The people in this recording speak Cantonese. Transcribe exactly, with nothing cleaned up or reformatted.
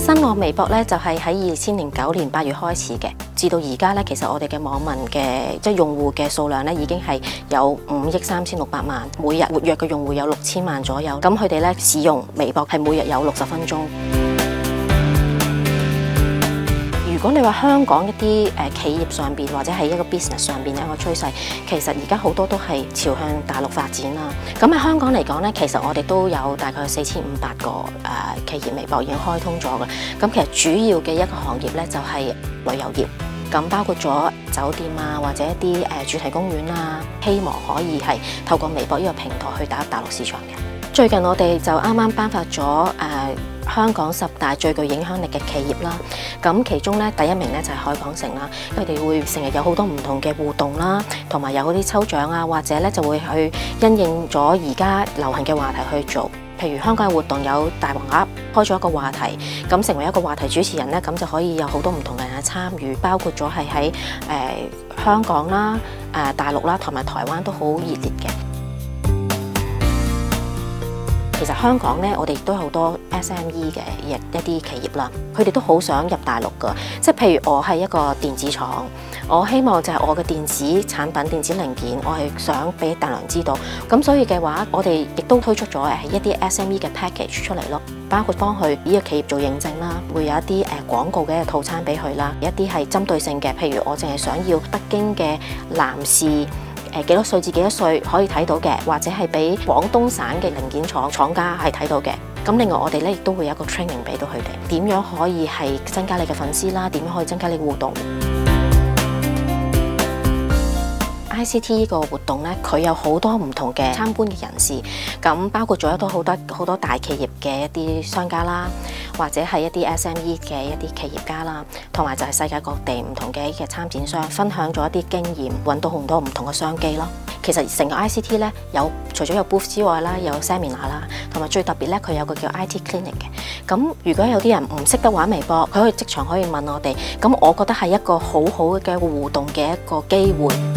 新浪微博咧就係喺二千零九年八月開始嘅，至到而家咧，其實我哋嘅網民嘅即係用戶嘅數量咧已經係有五億三千六百萬，每日活躍嘅用戶有六千萬左右。咁佢哋咧使用微博係每日有六十分鐘。如果你話香港一啲誒企業上邊或者係一個 business 上邊一個趨勢，其實而家好多都係朝向大陸發展啦。咁喺香港嚟講咧，其實我哋都有大概四千五百個誒、呃、企業微博已經開通咗嘅。咁其實主要嘅一個行業咧就係、是、旅遊業，咁包括咗酒店啊或者一啲誒、呃、主題公園啊，希望可以係透過微博呢個平台去打入大陸市場嘅。最近我哋就啱啱頒發咗誒、呃香港十大最具影響力嘅企業啦，咁其中咧第一名咧就係海港城啦，佢哋會成日有好多唔同嘅互動啦，同埋有嗰啲抽獎啊，或者咧就會去因應咗而家流行嘅話題去做。譬如香港嘅活動有大黃鴨開咗一個話題，咁成為一個話題主持人咧，咁就可以有好多唔同嘅人去參與，包括咗係喺誒香港啦、誒、呃、大陸啦同埋台灣都好熱烈嘅。其實香港咧，我哋亦都有好多 S M E 嘅一一啲企業啦，佢哋都好想入大陸㗎。即係譬如我係一個電子廠，我希望就係我嘅電子產品、電子零件，我係想俾大陸知道。咁所以嘅話，我哋亦都推出咗誒一啲 S M E 嘅 package 出嚟咯，包括幫佢呢個企業做認證啦，會有一啲誒廣告嘅套餐俾佢啦，一啲係針對性嘅，譬如我淨係想要北京嘅男士。誒幾多歲至幾多歲可以睇到嘅，或者係俾廣東省嘅零件廠廠家係睇到嘅。咁另外我哋咧亦都會有一個 training 俾到佢哋，點樣可以係增加你嘅粉絲啦，點樣可以增加你嘅互動。I C T 呢個活動咧，佢有好多唔同嘅參觀嘅人士，咁包括咗一多好多好多大企業嘅一啲商家啦，或者係一啲 S M E 嘅一啲企業家啦，同埋就係世界各地唔同嘅嘅參展商，分享咗一啲經驗，揾到好多唔同嘅商機咯。其實成個 I C T 咧，有除咗有 booth 之外啦，有 seminar 啦，同埋最特別咧，佢有個叫 I T clinic 嘅。咁如果有啲人唔識得玩微博，佢可以即場可以問我哋，咁我覺得係一個好好嘅互動嘅一個機會。